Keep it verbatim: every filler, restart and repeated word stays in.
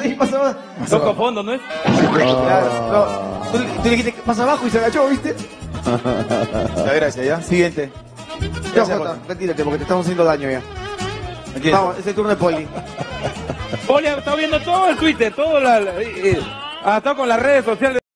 y pasa abajo. Toco fondo, ¿no es? Claro, no. Tú, tú le dijiste pasa abajo y se agachó, ¿viste? Ya, gracias, ya. Siguiente. Ya, Jota, retírate porque te estamos haciendo daño ya. Vamos, es el turno de Poli. Poli ha estado viendo todo el Twitter, todo la, la- eh, eh, ha estado con las redes sociales.